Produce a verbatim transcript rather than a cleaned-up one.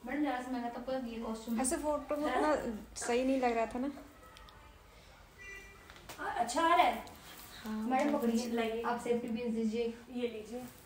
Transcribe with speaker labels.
Speaker 1: Madam जरा सा महंगा था पर ये कॉस्ट्यूम
Speaker 2: ऐसे फोटो में उतना सही नहीं लग रहा था ना।
Speaker 1: अच्छा आ रहा है।
Speaker 2: हाँ
Speaker 1: मैडम पकड़िए, आप सेफ्टी पिन दीजिए,
Speaker 2: ये लीजिए।